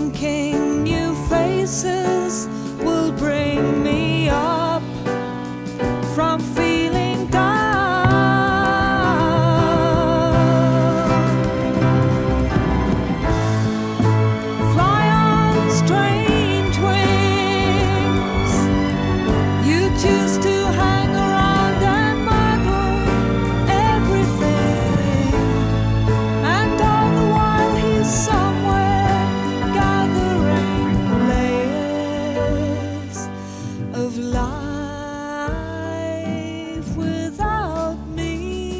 thinking new faces will bring me up from feeling down. Fly on strange wings. You choose to hang around and muddle everything, and all the while he's somewhere gathering layers of life without me.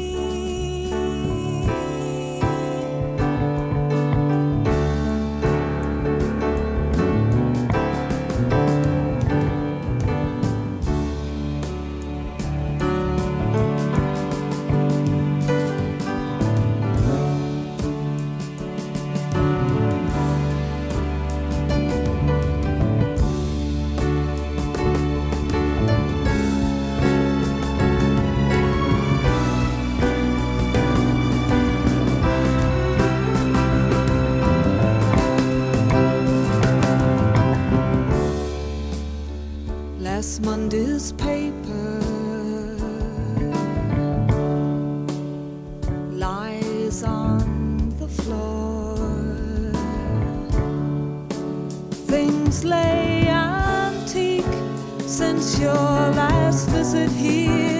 Last Monday's paper lies on the floor. Things lay antique since your last visit here.